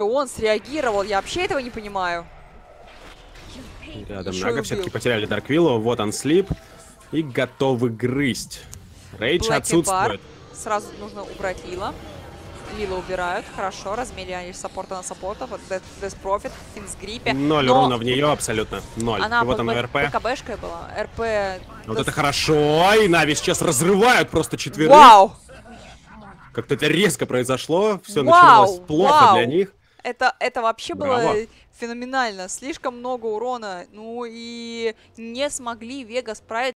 он среагировал? Я вообще этого не понимаю. Рядом Еще Нага и все-таки убил. потеряли Дарквиллу. Вот он слип. И готовы грызть. Рейдж Блэки отсутствует. Сразу нужно убрать Лила. Лила убирают. Хорошо. Разменили саппорта на саппорта. Вот Death Profit, Финс Гриппе. 0 Но урона в нее абсолютно. 0. она И вот под она РП. БКБшкой была. РП. Вот это хорошо. И Нави сейчас разрывают просто четверых. Вау! Как-то это резко произошло. Все начиналось Вау! плохо для Вау! них. Это вообще Браво. было феноменально. Слишком много урона. Ну и не смогли Вега справиться.